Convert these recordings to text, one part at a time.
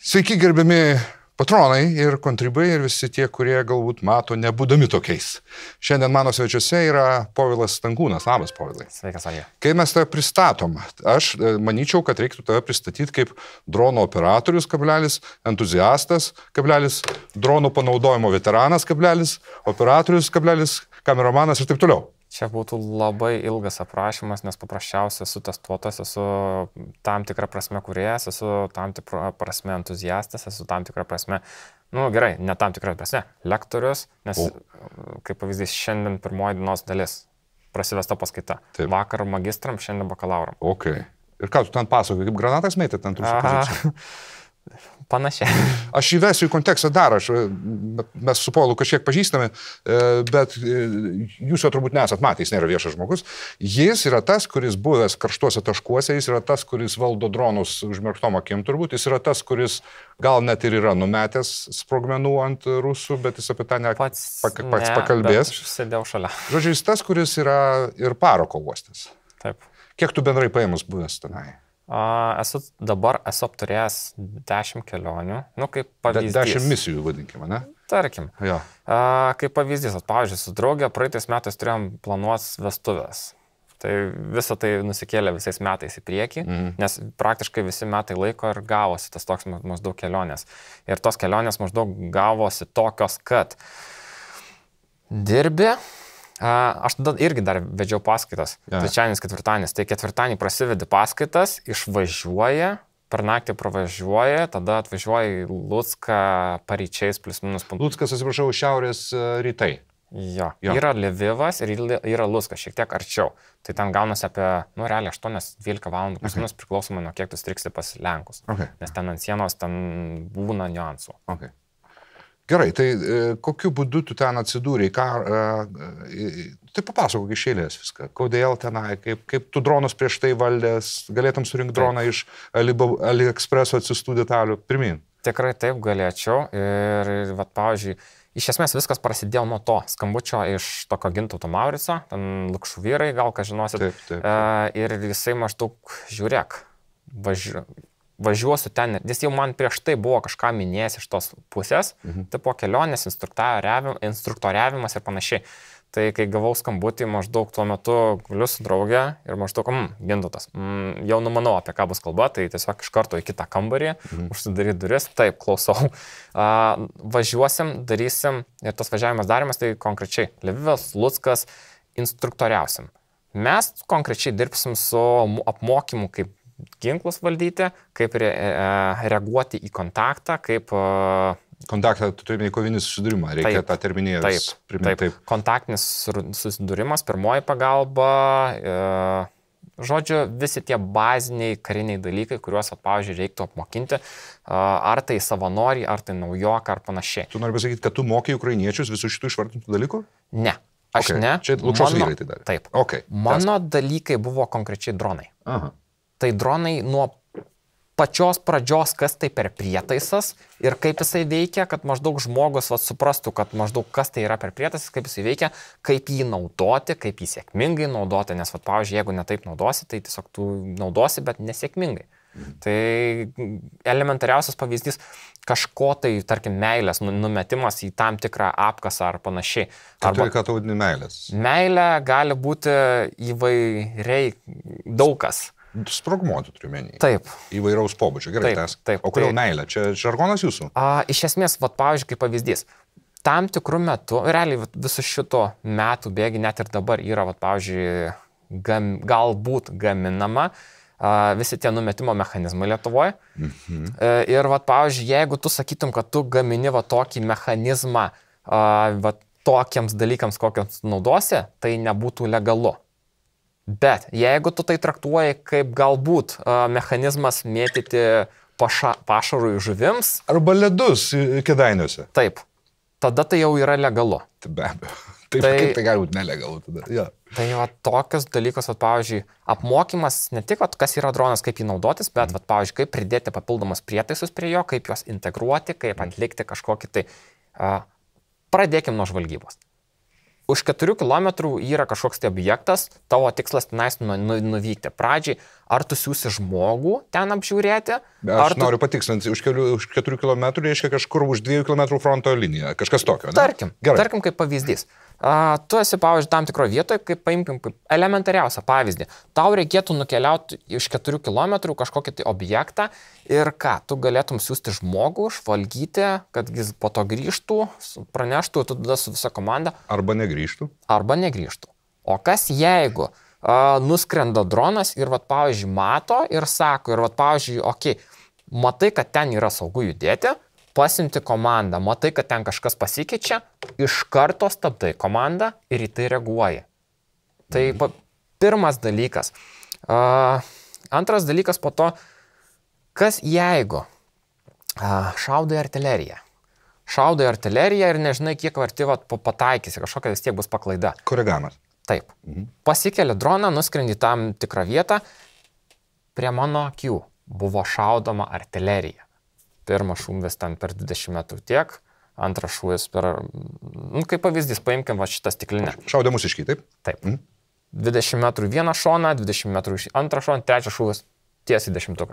Sveiki, gerbiami patronai ir kontribai ir visi tie, kurie galbūt mato nebūdami tokiais. Šiandien mano svečiuose yra Povilas Stankūnas. Labas, Povilai. Sveikas, Alė. Kai mes tave pristatom, aš manyčiau, kad reiktų tave pristatyti kaip drono operatorius, entuziastas, dronų panaudojimo veteranas, operatorius, kameramanas ir taip toliau. Čia būtų labai ilgas aprašymas, nes paprasčiausiai esu testuotas, esu tam tikrą prasme kūrėjas, esu tam tikrą prasme entuziastas, esu tam tikrą prasme, gerai, ne tam tikrą prasme, lektorius, nes, kaip pavyzdys, šiandien pirmoji dienos dalis prasivesta paskaita. Taip. Vakar magistram, šiandien bakalauram. Ok. Ir ką tu ten pasakoji, kaip granatas mėtė ten turi supozicijų? Panašiai. Aš įvesiu į kontekstą dar, mes su Polu kažkiek pažįstame, bet jūs jo turbūt nesat matę, jis nėra viešas žmogus. Jis yra tas, kuris buvęs karštuose taškuose, jis yra tas, kuris valdo dronus užmerktom akim turbūt, jis yra tas, kuris gal net ir yra numetęs sprogmenų ant rusų, bet jis apie tą pats pakalbės. Aš sėdėjau šalia. Žodžiu, jis tas, kuris yra ir paroko uostas. Taip. Kiek tu bendrai paėmus buvęs tenai? Dabar esu apturėjęs 10 kelionių, kaip pavyzdys. 10 misijų, vadinkime, ne? Tarkim. Ja. Kaip pavyzdys, pavyzdžiui, su draugė praeitais metais turėjom planuotis vestuvės. Tai visą tai nusikėlė visais metais į priekį, nes praktiškai visi metai laiko ir gavosi tas toks maždaug kelionės. Ir tos kelionės maždaug gavosi tokios, kad dirbi. Aš tada irgi dar vedžiau paskaitas, trečiadienis, ketvirtadienis. Tai ketvirtadienį prasidedi paskaitas, išvažiuoja, per naktį pravažiuoja, tada atvažiuoja į Lucką paryčiais +- Luckas, atsiprašau, šiaurės rytai. Jo. Yra Lvivas ir yra Luckas, šiek tiek arčiau. Tai ten gaunasi apie, realiai 8-12 valandų, +- priklausomai nuo kiek tu striksi pas Lenkus. Nes ten ant sienos ten būna niuansų. Gerai, tai kokiu būdu tu ten atsidūrei? Tai papasakok iš eilės viską. Kodėl tenai, kaip tu dronus prieš tai valdęs, galėtum surinkti droną iš AliExpresso atsistų detalių? Pirmin. Tikrai taip galėčiau. Ir pavyzdžiui, iš esmės viskas prasidėjo nuo to skambučio iš tokio Gintauto Maurico, ten Lukšų vyrai, gal ką žinosit. Taip. Ir jisai maždaug žiūrėk, važiuosiu ten, nes jau man prieš tai buvo kažką minėjęs iš tos pusės, tai po kelionės, instruktoriavimas ir panašiai. Tai kai gavau skambutį, maždaug tuo metu guliu su draugė ir maždaug, Gintautas, jau numanau, apie ką bus kalba, tai tiesiog iš karto į kitą kambarį, užsidaryti duris, taip, klausau. Važiuosim, darysim ir tas važiavimas darimas, tai konkrečiai Lvivas, Luckas, instruktoriausim. Mes konkrečiai dirbsim su apmokymu, kaip ginklus valdyti, kaip reaguoti į kontaktą, kaip... Kontaktą, tu turime į kovinį susidūrimą, reikia tą terminį priminti. Taip. Kontaktinis susidūrimas, pirmoji pagalba, žodžiu, visi tie baziniai kariniai dalykai, kuriuos, pavyzdžiui, reiktų apmokinti, ar tai savanoriai, ar tai naujokai, ar panašiai. Tu nori pasakyti, kad tu mokai ukrainiečius visų šitų išvardintų dalykų? Ne. Aš ne. Čia Lukšos vyrai tai darė. Taip. Mano dalykai buvo konkrečiai dronai. Tai dronai nuo pačios pradžios, kas tai per prietaisas ir kaip jisai veikia, kad maždaug žmogus suprastų, kad maždaug kas tai yra per prietaisas, kaip jisai veikia, kaip jį naudoti, kaip jį sėkmingai naudoti, nes, pavyzdžiui, jeigu netaip naudosi, tai tiesiog tu naudosi, bet nesėkmingai. Tai elementariausias pavyzdys kažko tai, tarkim, meilės, numetimas į tam tikrą apkasą ar panašiai. Ką tu vadini meilės? Meilė gali būti įvairiai daugkas. Sprogmuotų turiu menį. Taip. Įvairaus pobūdžio. Gerai, taip. O kodėl meilė? Čia žargonas jūsų? Iš esmės, pavyzdžiui, kaip pavyzdys. Tam tikrų metų, realiai visų šito metų bėgi net ir dabar yra, pavyzdžiui, galbūt gaminama visi tie numetimo mechanizmai Lietuvoje. Ir, pavyzdžiui, jeigu tu sakytum, kad tu gamini tokį mechanizmą tokiems dalykams, kokiams naudosi, tai nebūtų legalu. Bet jeigu tu tai traktuoji kaip galbūt mechanizmas mėtyti pašarui žuvims... Arba ledus Kėdainiuose. Taip. Tada tai jau yra legalu. Be abejo. Taip, kaip tai gali būti nelegalu tada. Ja. Tai tokius dalykus, pavyzdžiui, apmokymas ne tik, kas yra dronas, kaip jį naudotis, bet, pavyzdžiui, kaip pridėti papildomus prietaisus prie jo, kaip juos integruoti, kaip atlikti kažkokį tai... Pradėkim nuo žvalgybos. už 4 km yra kažkoks tai objektas, tavo tikslas tenais nuvykti. Pradžiai, ar tu siūsi žmogų ten apžiūrėti? Aš noriu patikslinti, už 4 km reiškia kažkur už 2 km fronto liniją, kažkas tokio. Ne? Tarkim, kaip pavyzdys. Tu esi, pavyzdžiui, tam tikroje vietoje, kaip paimkim kaip elementariausią pavyzdį. Tau reikėtų nukeliauti iš 4 km kažkokį tai objektą ir ką, tu galėtum siūsti žmogų, žvalgyti, kad jis po to grįžtų, praneštų, tu tada su visa komanda. Arba negrįžtų. O kas jeigu nuskrenda dronas ir, vat, pavyzdžiui, mato ir sako, ir, vat, pavyzdžiui, matai, kad ten yra saugu judėti, pasimti komandą, matai, kad ten kažkas pasikeičia, iš karto stabdai komandą ir į tai reaguoji. Tai pirmas dalykas. Antras dalykas po to, kas jeigu šaudai artileriją. Šaudai artileriją ir nežinai, kiek arti pataikysi, kažkokia vis tiek bus paklaida. Koregamas. Taip. Pasikeli droną, nuskrendi tam tikrą vietą, prie mano akių buvo šaudoma artilerija. Pirmas šūvis ten per 20 metrų tiek, antras šūvis per, kaip pavyzdys, paimkim šitą stiklinę. Šaudė mūsiškiai, taip? Taip. 20 metrų vieną šoną, 20 metrų antrą šoną, trečias šūvis tiesiai 10.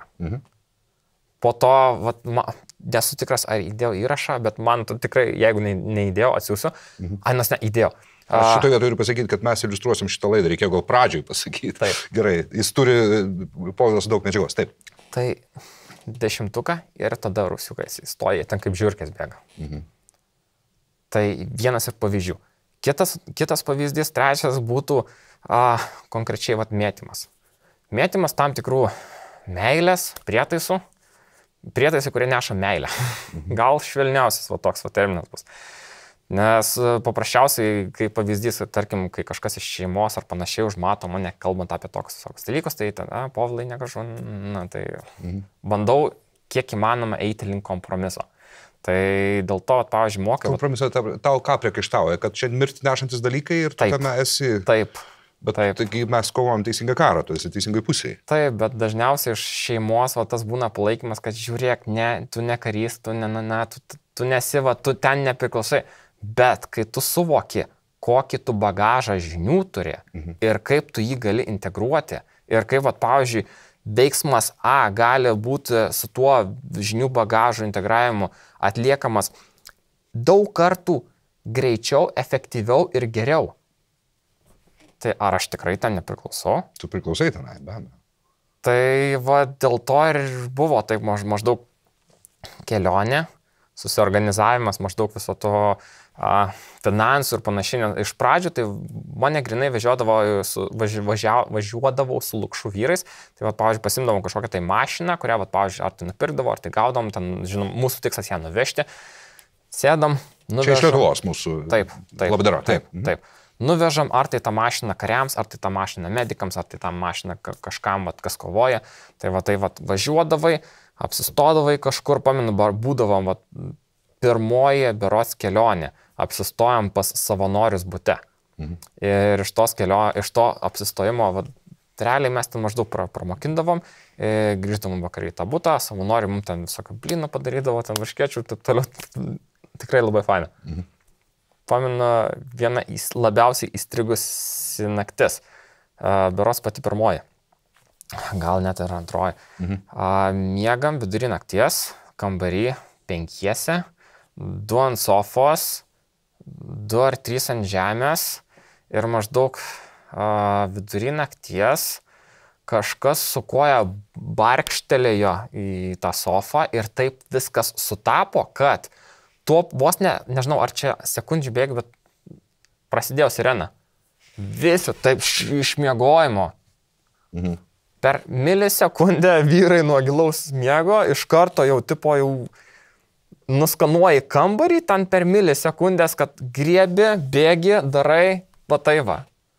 Po to, nesu tikras, ar įdėjau įrašą, bet man tikrai, jeigu neįdėjau, atsiųsiu. Nes neįdėjau. Aš šitoje vietoje turiu pasakyti, kad mes iliustruosim šitą laidą, reikėjo gal pradžioj pasakyti. Taip. Gerai, jis turi Povilas daug medžiagos, taip. Tai 10 ir tada rusiukas įstoja, ten kaip žiurkės bėga. Tai vienas ir pavyzdžių. Kitas pavyzdys, trečias būtų konkrečiai mėtymas. Mėtymas tam tikrų meilės prietaisų, kurie neša meilę. Gal švelniausias toks terminas bus. Nes paprasčiausiai, kaip pavyzdys, tarkim, kai kažkas iš šeimos ar panašiai užmato mane kalbant apie tokius dalykus, tai Povilai negražu, tai bandau kiek įmanoma eiti link kompromiso. Tai dėl to, pavyzdžiui, mokai... Kompromiso tau ką priekaištauja, kad čia mirti nešantis dalykai ir tu tame esi... Taip. Bet taigi mes kovojam teisingą karą, tu esi teisingai pusėje. Taip, bet dažniausiai iš šeimos tas būna palaikymas, kad žiūrėk, tu ne karys, tu nesi, tu ten nepriklausai. Bet kai tu suvoki, kokį tu bagažą žinių turi ir kaip tu jį gali integruoti ir kaip, pavyzdžiui, veiksmas A gali būti su tuo žinių bagažo integravimu atliekamas daug kartų greičiau, efektyviau ir geriau. Tai ar aš tikrai ten nepriklausau? Tu priklausai tenai, be abejo. Tai dėl to ir buvo taip maždaug kelionė, susiorganizavimas maždaug viso to finansų ir panašiai. Iš pradžių tai mane grinai važiuodavau su Lukšų vyrais. Tai, pavyzdžiui, pasimdavom kažkokią tai mašiną, kurią, pavyzdžiui, ar tai nupirkdavo, ar tai gaudom, ten, žinom, mūsų tikslas ją nuvežti. Sėdam, nuvežam. Čia iš Lietuvos mūsų labdara. Taip. Nuvežam, ar tai tą mašiną kariams, ar tai tą mašiną medikams, ar tai tą mašiną kažkam, kas kovoja. Tai važiuodavai, apsistodavai kažkur, pamenu, būdavom pirmoji berods kelionė, apsistojom pas savanorius bute. Ir iš to apsistojimo, realiai mes ten maždaug pramokindavom, grįždavom vakarį į tą butą, savanoriai mums ten visokio blyną padarydavo, ten varškėčių ir taip toliau. Tikrai labai faina. Pamenu, viena labiausiai įstrigusi naktis, berods pati pirmoji, gal net ir antroji. Miegam vidury nakties, kambarį 5, 2 ant sofos, 2 ar 3 ant žemės ir maždaug vidury nakties kažkas su koja barkštelėjo į tą sofą ir taip viskas sutapo, kad tuo vos nežinau, ar čia sekundžių bėgi, bet prasidėjo sirena. Visi taip išmiegojimo. Per milisekundę vyrai nuo gilaus miego iš karto jau nuskanuoji kambarį, ten per milisekundės, kad griebi, bėgi, darai, pataiva.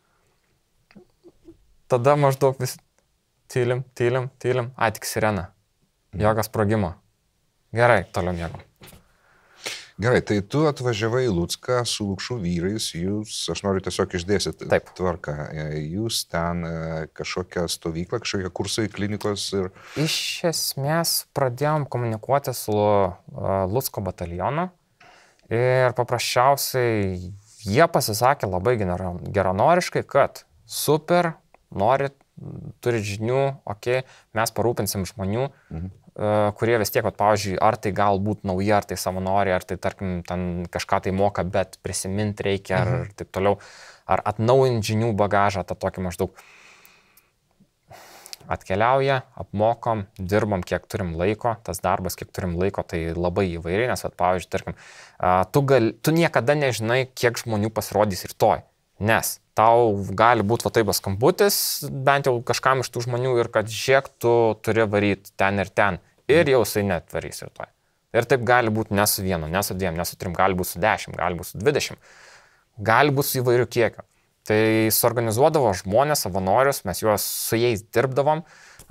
Tada maždaug visi tylim, tik sirena. Jokio sprogimo. Gerai, toliau miegom. Gerai, tai tu atvažiavai į Lucką su Lukšų vyrais, aš noriu tiesiog išdėstyti tvarką, jūs ten kažkokią stovyklą, kažkokią kursai, klinikos ir... Iš esmės pradėjom komunikuoti su Lucko batalionu ir paprasčiausiai Jie pasisakė labai geranoriškai, kad super, turi žinių, mes parūpinsim žmonių, kurie vis tiek, pavyzdžiui, ar tai galbūt nauji, ar tai savanoriai, ar tai, tarkim, ten kažką tai moka, bet prisiminti reikia, ar taip toliau, ar atnaujinti žinių bagažą, tą tokį maždaug atkeliauja, apmokom, dirbam, kiek turim laiko, tas darbas, kiek turim laiko, tai labai įvairiai, nes, pavyzdžiui, tarkim, tu niekada nežinai, kiek žmonių pasirodys rytoj, nes tau gali būti taip skambutis, bent jau kažkam iš tų žmonių ir kad žiūrėk, tu turi varyti ten ir jau jisai net varys rytoj. Ir taip gali būti ne su vienu, ne su dviem, ne su trim, gali būti su 10, gali būti su 20, gali būti su įvairių kiekio. Tai suorganizuodavo žmonės, savanorius, mes juos su jais dirbdavom.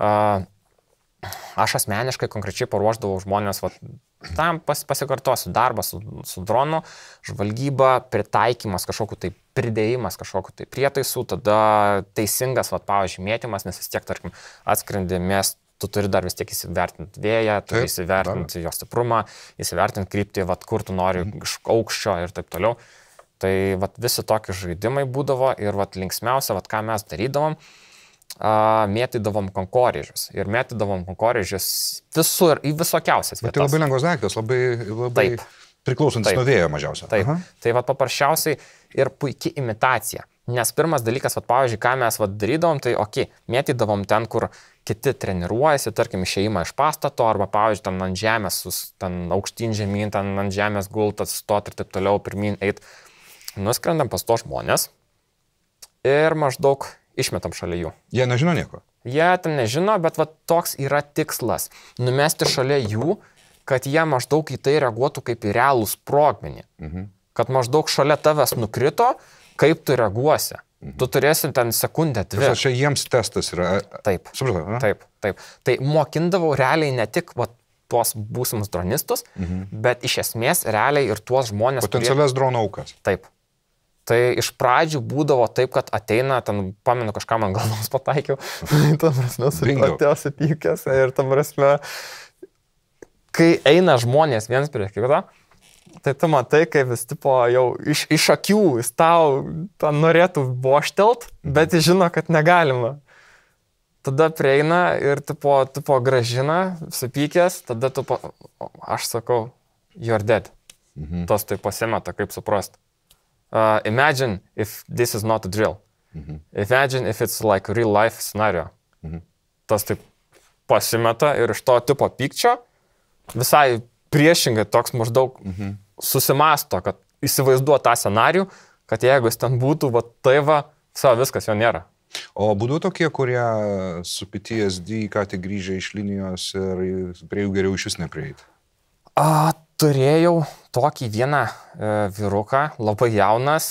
Aš asmeniškai konkrečiai paruošdavau žmonės, tam pasikartosiu, darbas su dronu, žvalgyba, pritaikymas, kažkokiu tai pridėjimas, kažkokiu tai prietaisų, tada teisingas, pavyzdžiui, mėtymas, nes vis tiek, tarkim, atskrendi miestą, tu turi dar vis tiek įsivertinti vėją, turi įsivertinti jo stiprumą, įsivertinti kryptį, kur tu nori iš aukščio ir taip toliau. Tai visi tokie žaidimai būdavo ir linksmiausia, ką mes darydavom, mėtydavom konkorėžius. Ir mėtydavom konkorėžius visur, į visokiausias vietas. Bet tai labai lengvas daiktas, labai priklausantis nuo vėjo mažiausia. Taip, tai paprasčiausiai ir puikia imitacija. Nes pirmas dalykas, pavyzdžiui, ką mes darydavom, tai mėtydavom ten, kur kiti treniruojasi, tarkim, išėjimą iš pastato, arba, pavyzdžiui, ten ant žemės, ten aukštyn žemyn, ten ant žemės gultas, stot ir taip toliau, pirmin, eit. Nuskrendam pas to žmonės ir maždaug išmetam šalia jų. Jie nežino nieko? Jie ten nežino, bet toks yra tikslas. Numesti šalia jų, kad jie maždaug į tai reaguotų kaip į realų sprogmenį. Kad maždaug šalia tavęs nukrito, kaip tu reaguosi. Tu turėsi ten sekundę, dvi. Čia jiems testas yra. Taip. Supratau, ne? Taip. Tai mokindavau realiai ne tik tuos būsimus dronistus, bet iš esmės realiai ir tuos žmonės, potencialias drono aukas. Taip. Tai iš pradžių būdavo taip, kad ateina, ten pamenu kažką man galvos pataikiau, ta prasme, atėjęs įpykęs ir ta prasme, kai eina žmonės viens prie kito, tai tu matai, kaip vis tipo jau iš akių jis tau norėtų voštelt, bet jis žino, kad negalima. Tada prieina ir tipo gražina, supykęs, tada aš sakau, you're dead. Tas tai pasimeta, kaip suprast. Imagine if this is not a drill. Imagine if it's like a real life scenario. Tas taip pasimeta ir iš to tipo pykčio visai priešingai toks maždaug susimasto, kad įsivaizduo tą scenarijų, kad jeigu jis ten būtų, viskas jo nėra. O būdavo tokie, kurie su PTSD ką tik grįžę iš linijos ir prie jų geriau iš vis neprieiti? Turėjau tokį vieną vyruką, labai jaunas,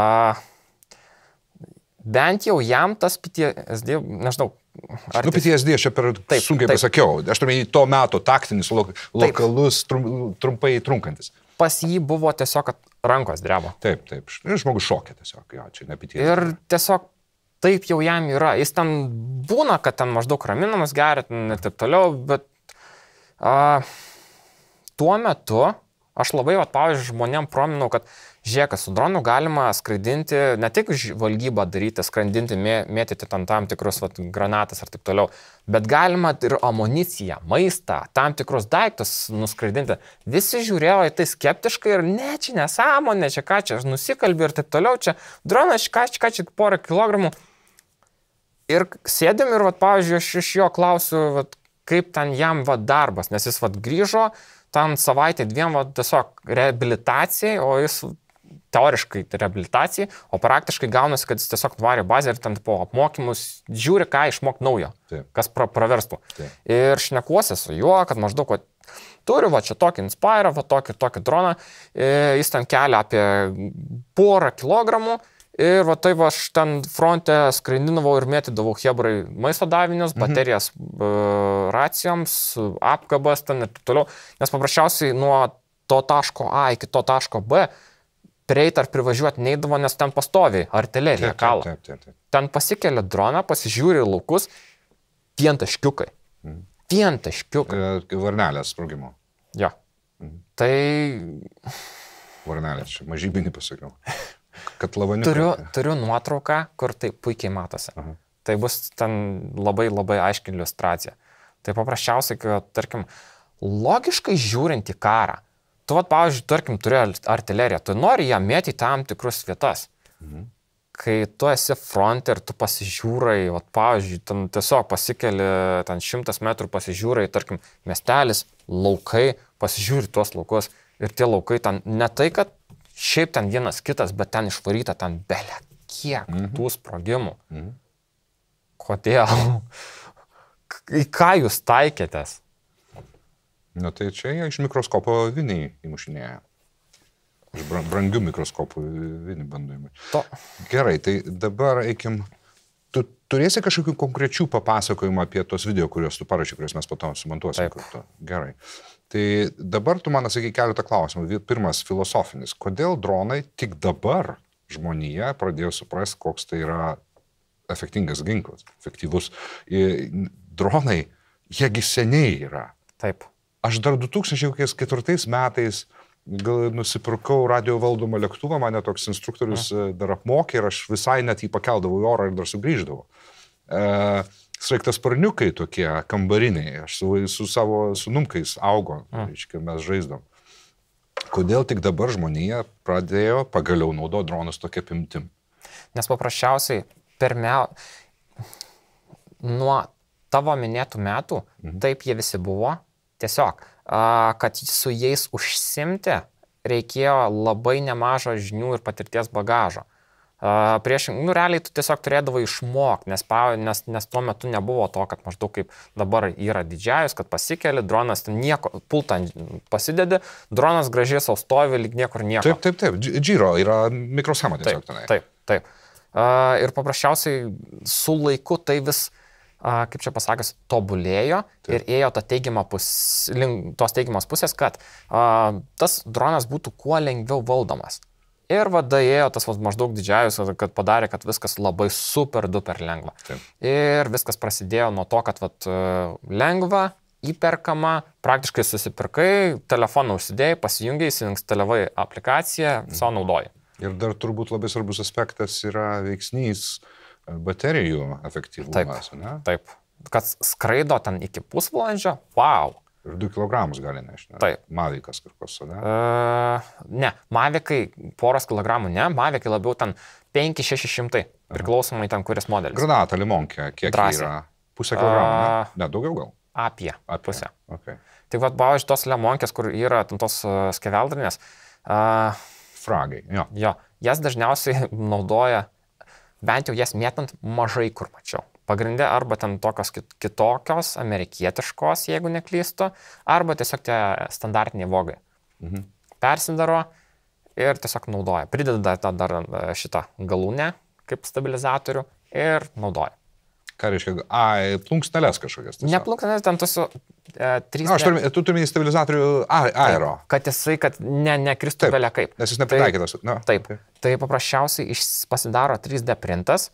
bent jau jam tas PTSD, nežinau. PTSD aš čia per sunkiai pasakiau, aš turėjau į to meto taktinis, lokalus, trumpai trunkantis. Pas jį buvo tiesiog, kad rankos drebo. Taip, žmogus šokė tiesiog, čia ne PTSD. Ir tiesiog taip jau jam yra, jis ten būna, kad ten maždaug raminamas geria ir taip toliau, bet tuo metu aš labai, pavyzdžiui, žmonėm prominau, kad žiūrėk, su dronu galima skraidinti, ne tik žvalgybą daryti, skrandinti, mėtyti tam tikrus granatas ir taip toliau, bet galima ir amuniciją, maistą, tam tikrus daiktus nuskraidinti. Visi žiūrėjo į tai skeptiškai ir ne, čia nesąmonė, čia ką čia, nusikalbi ir taip toliau, čia dronas, ką čia porą kilogramų. Ir sėdėm ir, pavyzdžiui, aš iš jo klausiu, kaip ten jam darbas, nes jis grįžo, ten savaitę dviem tiesiog reabilitacijai, o jis teoriškai reabilitacijai, o praktiškai gaunasi, kad jis tiesiog varė bazę ir ten po apmokymus žiūri, ką išmok naujo, kas praverstų. Ir šnekuosi su juo, kad maždaug turi čia tokį Inspire, tokį droną, jis ten kelia apie porą kilogramų. Ir aš ten fronte skraidinavau ir mėtydavau hebrai maisto davinius, baterijas racijoms, apkabas ten ir taip toliau. Nes paprasčiausiai nuo to taško A iki to taško B prieit ar privažiuoti neįdavo, nes ten pastoviai artilerija kala. Ten pasikelia droną, pasižiūri laukus, vientaškiukai. Varnelės sprogimo. Jo. Tai... Varnelės, čia mažybinį pasakiau. Kad lavaniukai. Turiu nuotrauką, kur tai puikiai matosi. Tai bus ten labai labai aiški iliustracija. Tai paprasčiausiai, kad, tarkim, logiškai žiūrint į karą, tu, pavyzdžiui, tarkim, turi artileriją, tu nori ją mėti tam tikrus vietas. Kai tu esi fronte ir tu pasižiūrai, pavyzdžiui, ten tiesiog pasikeli, ten 100 metrų pasižiūrai, tarkim, miestelis, laukai, pasižiūri tuos laukus ir tie laukai ten ne tai, kad šiaip ten vienas kitas, bet ten išvaryta ten belė kiek tų sprogimų. Kodėl? Į ką jūs taikėtės? Na tai čia jie iš mikroskopo viniai įmušinėja. Iš brangių mikroskopų vinį bandojimai. Gerai, tai dabar eikim. Tu turėsi kažkokių konkrečių papasakojimų apie tos video, kuriuos tu parašai, kuriuos mes po to sumontuosim. Gerai. Tai dabar tu man atsakai keletą klausimų. Pirmas, filosofinis. Kodėl dronai tik dabar žmonija pradėjo suprasti, koks tai yra efektingas ginklas, efektyvus. Dronai, jiegi seniai yra. Taip. Aš dar 2004 metais nusipirkau radio valdomą lėktuvą, mane toks instruktorius dar apmokė ir aš visai net jį pakeldavau į orą ir dar sugrįždavau. Sraigtasparniukai tokie kambariniai, aš su savo sunumkais augo, reiškia, mes žaisdom. Kodėl tik dabar žmonija pradėjo pagaliau naudoti dronus tokia apimtim? Nes paprasčiausiai nuo tavo minėtų metų, taip jie visi buvo, tiesiog, kad su jais užsimti reikėjo labai nemažo žinių ir patirties bagažo. Realiai tu tiesiog turėdavai išmokti, nes tuo metu nebuvo to, kad maždaug kaip dabar yra didžiajus, kad pasikeli, dronas nieko, pultą pasidedi, dronas gražiai sau stovi, lyg niekur nieko. Taip, Giro yra mikroschema tiesiog tenai. Taip. Ir paprasčiausiai su laiku tai vis, kaip čia pasakius, tobulėjo ir ėjo link tos teigiamos pusės, kad tas dronas būtų kuo lengviau valdomas. Ir ėjo tas maždaug didžiajus, kad padarė, kad viskas labai super duper lengva. Taip. Ir viskas prasidėjo nuo to, kad lengva, įperkama, praktiškai susipirkai, telefoną užsidėjai, pasijungiai, įsiinstalavai aplikaciją, viso naudoji. Ir dar turbūt labai svarbus aspektas yra veiksnys baterijų efektyvumas, ne? Taip. Kad skraido ten iki pusvalandžio, wow. Ir 2 kg gali nešti. Taip. Mavikas kažkas, ne? Ne, Mavikai poros kilogramų, ne, Mavikai labiau ten 5-600, priklausomai ten kuris modelis. Granata limonkė, kiek yra? Pusę kilogramų, ne? Daugiau gal? Apie pusę. Okay. Tai pavyzdžiui, tos limonkės, kur yra tos skeveldrinės, fragai, jo, jas dažniausiai naudoja, bent jau jas mėtant mažai kur mačiau. Pagrindė arba ten tokios kitokios, amerikietiškos, jeigu neklystu, arba tiesiog tie standartiniai vogai. Persidaro ir tiesiog naudoja. Prideda dar šitą galūnę kaip stabilizatorių ir naudoja. Ką reiškia? Plunksneles kažkokias. Ne plunksneles, ten tusiu 3D. Tu turi stabilizatorių aero. Kad jisai, kad nekristų belė kaip. Nes jis nepritaikytas. Taip. Tai paprasčiausiai pasidaro 3D printas.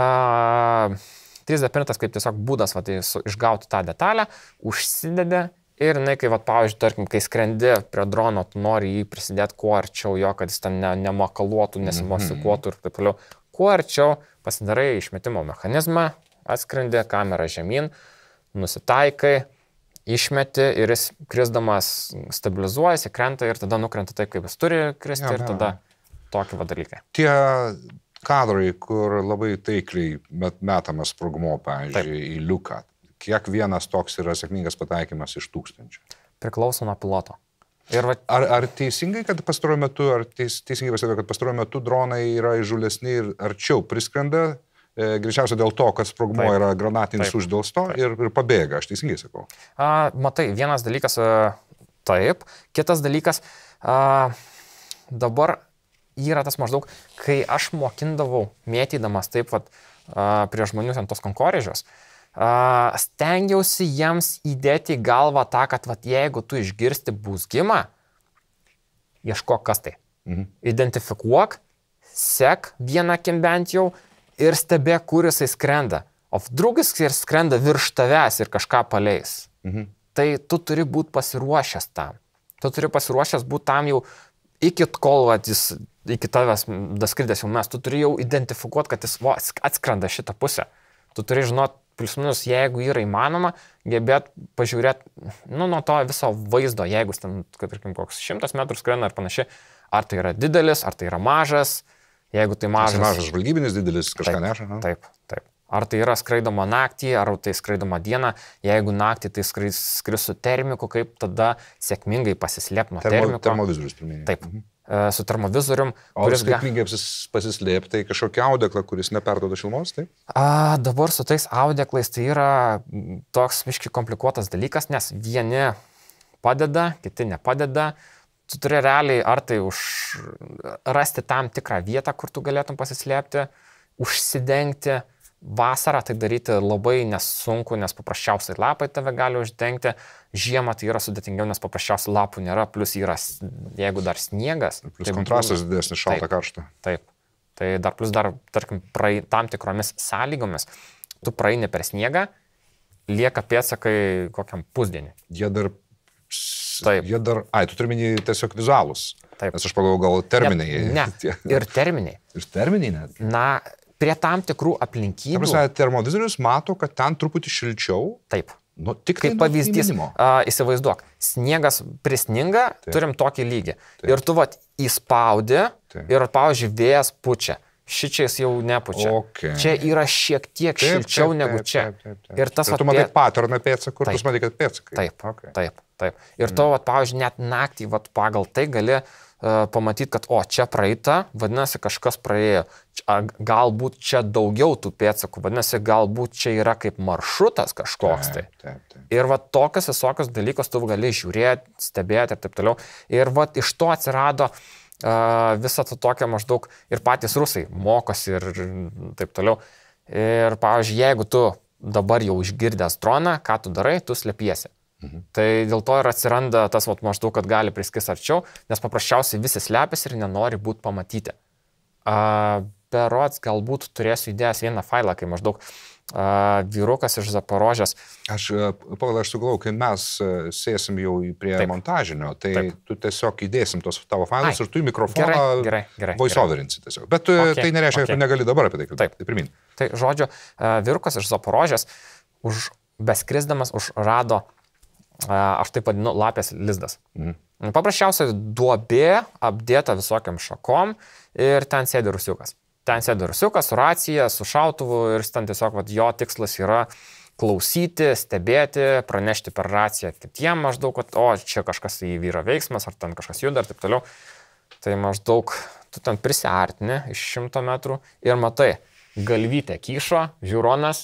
3D printas kaip tiesiog būdas išgauti tą detalę, užsidedi ir kai, pavyzdžiui, tarkim, kai skrendi prie drono, tu nori jį prisidėti kuo arčiau jo, kad jis ten nemakaluotų, nesimosikuotų ir taip toliau. Kuo arčiau pasidarai išmetimo mechanizmą, atskrendi kamerą žemyn, nusitaikai, išmeti ir jis krisdamas stabilizuojasi, krenta ir tada nukrenta taip, kaip jis turi kristi ir tada tokie dalykai. Tie kadrai, kur labai taikliai metamas sprogmuo, pavyzdžiui, į liuką, kiek vienas toks yra sėkmingas pataikymas iš 1000? Priklauso nuo piloto. Ar teisingai, kad pastaruoju metu, teisingai pasakė, kad pastaruoju metu dronai yra įžūlesni ir arčiau priskrenda? Greičiausiai dėl to, kad sprogmuo yra granatinis uždėlsto ir pabėga, aš teisingai sakau. Matai, vienas dalykas taip, kitas dalykas dabar yra tas maždaug, kai aš mokindavau mėtydamas taip prie žmonių ten tos konkorėžios, stengiausi jiems įdėti į galvą tą, kad jeigu tu išgirsti būzgimą, ieškok kas tai. Identifikuok, sek vieną akim bent jau, ir stebėk, kur jisai skrenda. O drugis ir skrenda virš tavęs ir kažką paleis. Tai tu turi būti pasiruošęs tam. Tu turi pasiruošęs būti tam jau iki kol jis iki tavęs daskridęs jau mes, tu turi jau identifikuoti, kad jis atskrenda šitą pusę. Tu turi žinot, plius minus, jeigu yra įmanoma, gebėt pažiūrėti, nuo to viso vaizdo, jeigu ten, kad tarkim, koks 100 metrų skrenda ar panašiai, ar tai yra didelis, ar tai yra mažas, jeigu tai mažas. Mažas žvalgybinis, didelis, kažką neša. Taip. Ar tai yra skraidoma naktį, ar tai skraidoma dieną, jeigu naktį tai skris su termiku, kaip tada sėkmingai pasislėpti nuo termiko. Termovizorius pirmieji. Taip. Su termovizorium. O sėkmingai pasislėpti, tai kažkokia audeklą, kuris neperduoda šilumos, taip? Dabar su tais audeklais tai yra toks biškai komplikuotas dalykas, nes vieni padeda, kiti nepadeda. Tu turi realiai ar tai rasti tam tikrą vietą, kur tu galėtum pasislėpti, užsidengti. Vasarą tai daryti labai nesunku, nes paprasčiausiai lapai tave gali uždengti. Žiemą tai yra sudėtingiau, nes paprasčiausiai lapų nėra, plus yra, jeigu dar sniegas. Plus tai kontrastas didesnis, šalta karšta. Taip. Tai dar plus dar, tarkim, tam tikromis sąlygomis. Tu praeini per sniegą, lieka pėdsakai kokiam pusdienį. Jie dar, tu turi minį tiesiog vizualus. Taip. Nes aš pagalvoju, gal terminai. Ne, ir terminai. Ir terminai net. Na, prie tam tikrų aplinkybių. Termovizorius mato, kad ten truputį šilčiau. Taip. Tik kaip pavyzdys, įsivaizduok, sniegas prisninga, turim tokį lygį. Taip. Ir tu įspaudi ir, pavyzdžiui, vėjas pučia. Šičiais jau nepučia. Okay. Čia yra šiek tiek šilčiau negu čia. Ir tas tu matai paterną pėdsaką, kur tu matai, kad pėdsakai. Taip. Ir tu, pavyzdžiui, net naktį pagal tai gali pamatyti, kad čia praeita, vadinasi, kažkas praėjo. Galbūt čia daugiau tų pėdsakų, vadinasi, galbūt čia yra kaip maršrutas kažkoks. Taip. Ir tokius visokius dalykus tu gali žiūrėti, stebėti ir taip toliau. Ir iš to atsirado visą tą tokią maždaug ir patys rusai mokosi ir taip toliau. Ir, pavyzdžiui, jeigu tu dabar jau išgirdęs droną, ką tu darai, tu slepiesi. Tai dėl to ir atsiranda tas maždaug, kad gali priskis arčiau, nes paprasčiausiai visi slepiasi ir nenori būti pamatyti. Berods galbūt turėsiu įdėjęs vieną failą, kai maždaug vyrukas iš Zaporožės. Aš sugalvojau, kai mes sėsim jau prie montažinio, tai tu tiesiog įdėsim tos tavo failus ir tu į mikrofoną voiceoverinsi tiesiog. Bet tai nereiškia, kad tu negali dabar apie tai kalbėti. Tai pirmin. Tai žodžiu, vyrukas iš Zaporožės beskrisdamas užrado, aš taip vadinu, lapės lizdas. Paprasčiausiai duobė apdėta visokiam šakom ir ten sėdi rusiukas. Ten sėdi rusiukas su racija, su šautuvu ir ten tiesiog jo tikslas yra klausyti, stebėti, pranešti per raciją kitiem maždaug, kad čia kažkas įvyra veiksmas, ar ten kažkas juda ir taip toliau. Tai maždaug tu ten prisiartini iš 100 metrų ir matai, galvytė kyšo, žiūronas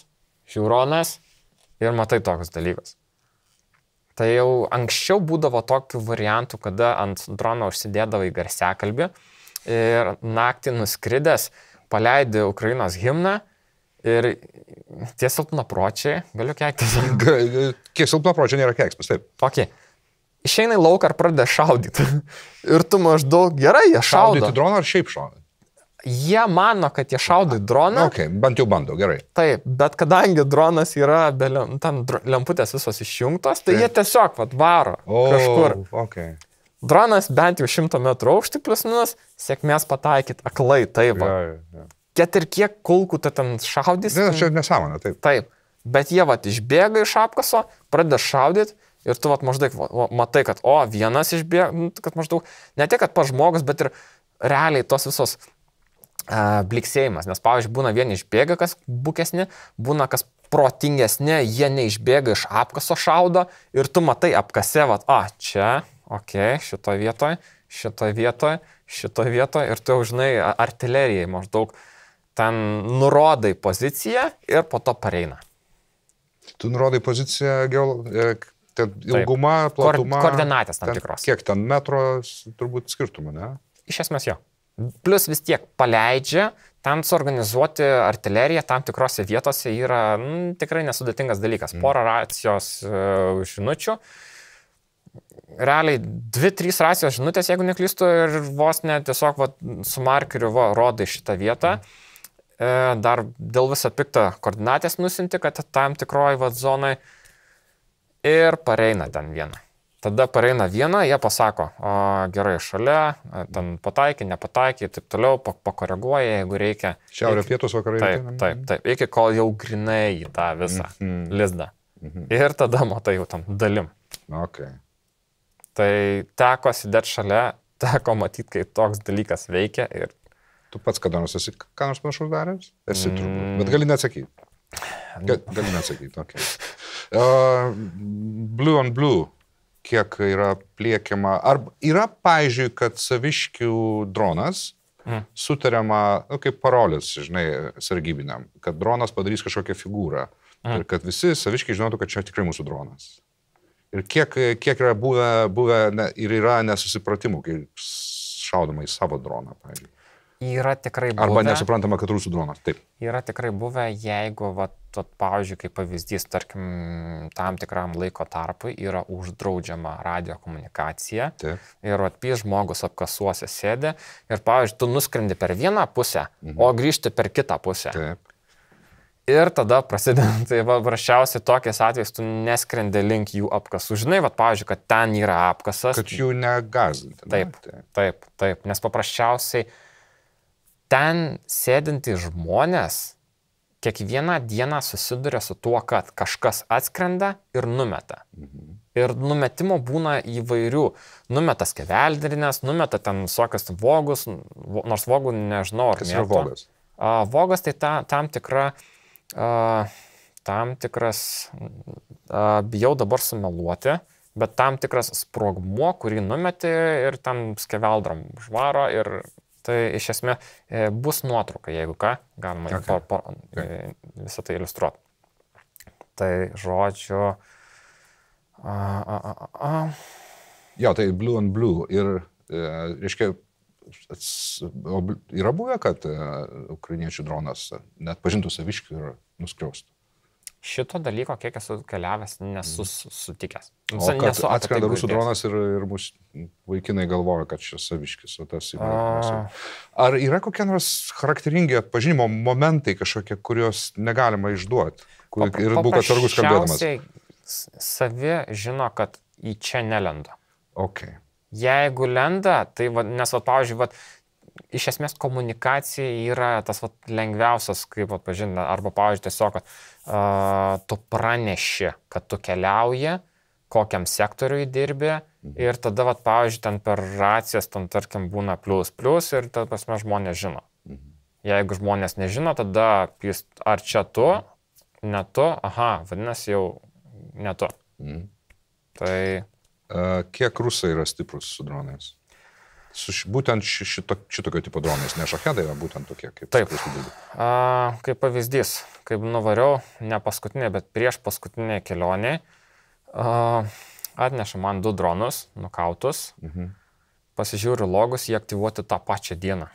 ir matai tokius dalykus. Tai jau anksčiau būdavo tokių variantų, kada ant drono užsidėdavo į garsiakalbį ir naktį nuskridęs paleidi Ukrainos himną ir tie silpnapročiai, galiu keiktis. Kiek silpnapročiai nėra keiksmas, taip. Okay. Išeina į lauką ar pradeda šaudyti. Ir tu maždaug gerai, jie šaudo. Šaudyti droną ar šiaip šaudo? Jie mano, kad jie šaudo į droną. Okay, bent jau bando, gerai. Taip, bet kadangi dronas yra, ten lemputės visos išjungtos, tai jie tiesiog varo kažkur. Okay. Dronas bent jau 100 metrų aukštį plius minus, sėkmės pataikyt aklai, taip. Ket ir kiek kulkų tu ten šaudys. Ne, čia nesąmonė, taip. Taip, bet jie išbėga iš apkaso, pradeda šaudyti ir tu maždaug matai, kad vienas išbėga, kad maždaug ne tik, kad pats žmogus, bet ir realiai tos visos bliksėjimas, nes, pavyzdžiui, būna vieni išbėga, kas bukesni, būna kas protingesni, jie neišbėga iš apkaso šaudo ir tu matai apkase, čia, šitoj vietoj ir tu jau žinai artilerijai maždaug ten nurodai poziciją ir po to pareina. Tu nurodai poziciją, ilgumą, platumą. Koordinatės tam tikros. Kiek ten metro turbūt skirtumų, ne? Iš esmės jo. Plus vis tiek paleidžia, tam suorganizuoti artileriją tam tikrose vietose yra tikrai nesudėtingas dalykas. Porą racijos žinučių. Realiai 2-3 racijos žinutės, jeigu neklystu, ir vos net tiesiog su markeriu rodai šitą vietą. Dar dėl viso piktą koordinatės nusinti, kad tam tikroji zonai ir pareina ten vieną. Tada pareina viena, jie pasako, gerai, šalia, ten pataikė, nepataikė, taip toliau, pakoreguoja, jeigu reikia. Šiaurė, pietus, vakarai. Taip, iki kol jau grinai į tą visą lizdą. Ir tada matai jau tam dalim. Okay. Tai teko sėdėti šalia, teko matyti, kaip toks dalykas veikia. Ir... Tu pats kada nors esi ką nors panašaus daręs? Esi turbūt, bet gali neatsakyti. Gali neatsakyti, okay. Blue on Blue, kiek yra pliekiama, ar yra, pavyzdžiui, kad saviškių dronas sutariama, kaip parolis, žinai, sargybiniam, kad dronas padarys kažkokią figūrą ir kad visi saviškiai žinotų, kad čia tikrai mūsų dronas. Ir kiek yra buvę ir yra nesusipratimų, kai šaudama į savo droną, pavyzdžiui. Yra tikrai buvę. Arba nesuprantama, kad rusų dronas. Taip. Yra tikrai buvę, jeigu, pavyzdžiui, kaip pavyzdys, tarkim, tam tikram laiko tarpui yra uždraudžiama radiokomunikacija. Taip. Ir žmogus apkasuose sėdi ir, pavyzdžiui, tu nuskrendi per vieną pusę, o grįžti per kitą pusę. Taip. Ir tada prasideda, tai prašiausiai tokiais atvejais tu neskrendi link jų apkasų. Žinai, pavyzdžiui, kad ten yra apkasas. Kad jų negazdinti. Taip. Nes paprasčiausiai ten sėdinti žmonės kiekvieną dieną susiduria su tuo, kad kažkas atskrenda ir numeta. Ir numetimo būna įvairių. Numeta skeveldrinės, numeta ten visokias vogus, nors vogų nežinau, ar kas yra vogas. Vogas tai tam tikras, bijau dabar sumeluoti, bet tam tikras sprogmuo, kurį numeti ir tam skeveldram žvaro ir tai iš esmės bus nuotrauka, jeigu ką, galima visą tai iliustruoti. Tai žodžiu... Jo, tai Blue on Blue ir, reiškia, yra buvę, kad ukrainiečių dronas net pažintų saviškių ir nuskriaustų. Šito dalyko, kiek esu keliavęs, nesu sutikęs. O kad atskrenda rusų dronas ir mūsų vaikinai galvoja, kad čia saviškis, o tas įvairiausias. Ar yra kokie nors charakteringi atpažinimo momentai kažkokie, kuriuos negalima išduoti? Ir būk atsargus kalbėdamas. Savi žino, kad į čia nelenda. Okay. Jeigu lenda, tai, nes, pavyzdžiui, iš esmės komunikacija yra tas lengviausias, kaip atpažinti, arba, pavyzdžiui, tiesiog, kad tu praneši, kad tu keliauji, kokiam sektoriui dirbi ir tada, pavyzdžiui, ten per racijas, ten, tarkim, būna plius ir tada prasme žmonės žino. Jeigu žmonės nežino, tada ar čia tu, ne tu, vadinasi jau ne tu. Tai... Kiek rusai yra stiprus su dronais? Būtent šitokio tipo dronais, ne šachedai, yra būtent tokie kaip... Taip. Kaip pavyzdys, kaip nuvariau, ne paskutinė, bet prieš paskutinė kelionė, atneša man 2 dronus, nukautus, pasižiūriu logus, jie aktyvuoti tą pačią dieną.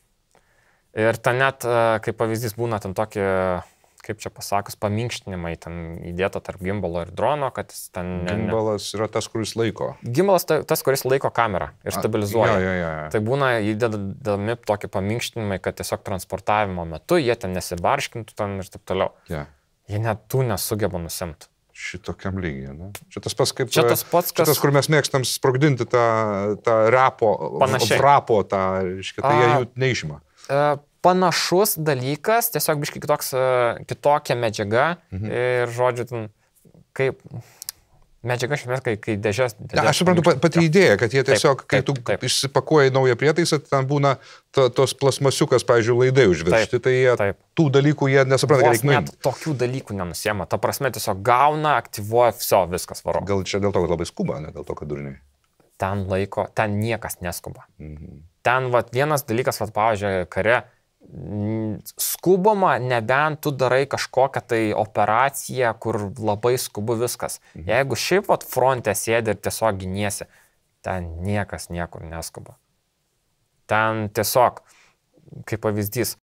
Ir ten net, kaip pavyzdys, būna ten tokie, kaip čia pasakus, paminkštinimai ten įdėta tarp gimbalo ir drono, kad jis ten... Gimbalas yra tas, kuris laiko. Gimbalas tas, kuris laiko kamerą ir stabilizuoja. Ja. Tai būna įdedami tokie paminkštinimai, kad tiesiog transportavimo metu jie ten nesibarškintų ten ir taip toliau. Ja. Jie net tų nesugeba nusimti. Šitokiam lygiai, ne? Čia tas pats, kaip... Čia tas pats, kas... Šitas, kur mes mėgstam sprogdinti tą rapo, frapo, reiškia, tai jie jų neišima. Panašus dalykas, tiesiog biškai kitokia medžiaga ir, žodžiu, kaip medžiaga šiandien, kai dėžės... Aš suprantu pati idėja, kad jie tiesiog, kai tu išsipakuoji naują prietaisą, ten būna tos plasmasiukas, pavyzdžiui, laidai užveržti, tai jie tų dalykų jie nesupranta, kad reikia nuimti. Net tokių dalykų nenusiema, ta prasme tiesiog gauna, aktyvuoja, viskas varo. Gal čia dėl to, kad labai skuba, ne dėl to, kad durniai? Ten niekas neskuba. Ten vienas dalykas, pavyzdžiui, kare, skubama, nebent tu darai kažkokią tai operaciją, kur labai skubu viskas. Jeigu šiaip fronte sėdi ir tiesiog giniesi, ten niekas niekur neskuba. Ten tiesiog, kaip pavyzdys,